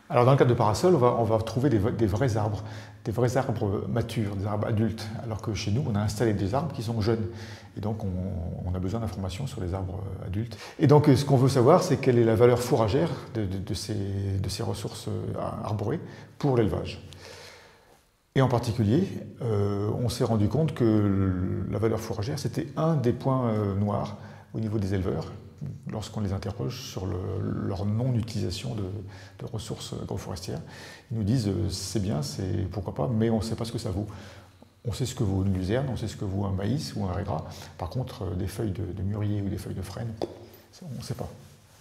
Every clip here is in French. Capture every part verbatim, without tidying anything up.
Alors dans le cadre de Parasol, on va, on va trouver des, des vrais arbres, des vrais arbres matures, des arbres adultes, alors que chez nous, on a installé des arbres qui sont jeunes. Et donc, on, on a besoin d'informations sur les arbres adultes. Et donc, ce qu'on veut savoir, c'est quelle est la valeur fourragère de, de, de, ces, de ces ressources arborées pour l'élevage. Et en particulier, euh, on s'est rendu compte que la valeur fourragère, c'était un des points euh, noirs au niveau des éleveurs, lorsqu'on les interroge sur le, leur non-utilisation de, de ressources agroforestières. Ils nous disent euh, c'est bien, c'est pourquoi pas, mais on ne sait pas ce que ça vaut. On sait ce que vaut une luzerne, on sait ce que vaut un maïs ou un raie gras. Par contre, euh, des feuilles de, de mûrier ou des feuilles de frêne, on ne sait pas.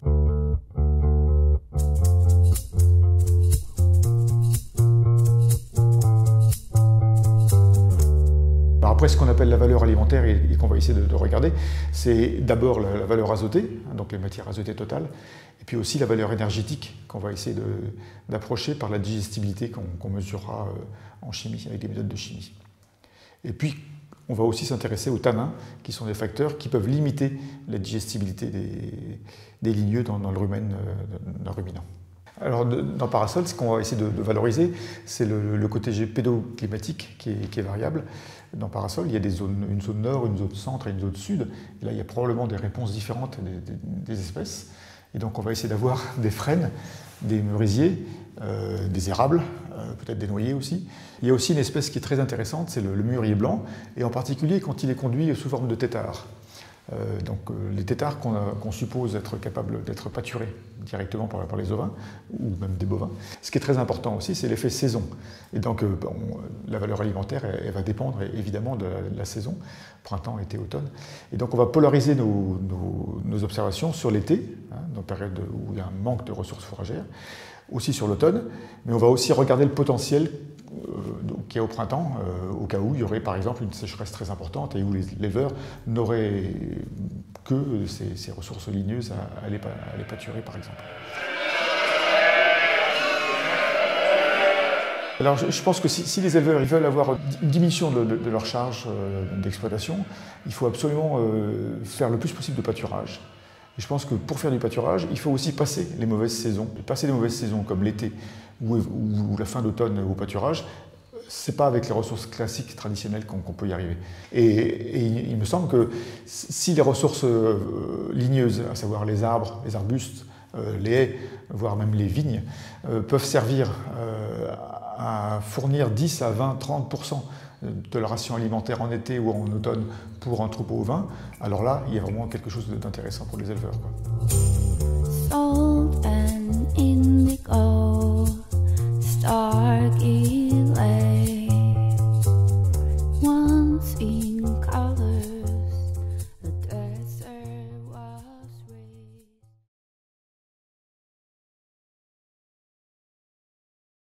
Après, ce qu'on appelle la valeur alimentaire et qu'on va essayer de, de regarder, c'est d'abord la, la valeur azotée, hein, donc les matières azotées totales, et puis aussi la valeur énergétique qu'on va essayer d'approcher par la digestibilité qu'on qu'on mesurera euh, en chimie, avec des méthodes de chimie. Et puis, on va aussi s'intéresser aux tanins, qui sont des facteurs qui peuvent limiter la digestibilité des, des ligneux dans, dans le rumen euh, d'un ruminant. Alors, dans Parasol, ce qu'on va essayer de, de valoriser, c'est le, le côté pédoclimatique qui est, qui est variable. Dans Parasol, il y a des zones, une zone nord, une zone centre et une zone sud. Et là, il y a probablement des réponses différentes des, des, des espèces. Et donc, on va essayer d'avoir des frênes, des merisiers, euh, des érables, euh, peut-être des noyers aussi. Il y a aussi une espèce qui est très intéressante, c'est le, le mûrier blanc, et en particulier quand il est conduit sous forme de têtard. Euh, donc euh, les têtards qu'on qu'on suppose être capables d'être pâturés directement par, par les ovins ou même des bovins. Ce qui est très important aussi, c'est l'effet saison. Et donc euh, bon, la valeur alimentaire, elle, elle va dépendre évidemment de la, de la saison, printemps, été, automne. Et donc on va polariser nos, nos, nos observations sur l'été, hein, dans période où il y a un manque de ressources fourragères, aussi sur l'automne, mais on va aussi regarder le potentiel qu'il y a au printemps, euh, au cas où il y aurait par exemple une sécheresse très importante et où l'éleveur n'aurait que ces, ces ressources ligneuses à, à, aller, à aller pâturer par exemple. Alors je, je pense que si, si les éleveurs ils veulent avoir une diminution de, de, de leur charge euh, d'exploitation, il faut absolument euh, faire le plus possible de pâturage. Et je pense que pour faire du pâturage, il faut aussi passer les mauvaises saisons. Passer les mauvaises saisons comme l'été ou, ou, ou la fin d'automne au pâturage, c'est pas avec les ressources classiques traditionnelles qu'on qu'on peut y arriver. Et, et il me semble que si les ressources euh, ligneuses, à savoir les arbres, les arbustes, euh, les haies, voire même les vignes, euh, peuvent servir euh, à fournir dix à vingt, trente pour cent de la ration alimentaire en été ou en automne pour un troupeau ovin, alors là, il y a vraiment quelque chose d'intéressant pour les éleveurs, quoi.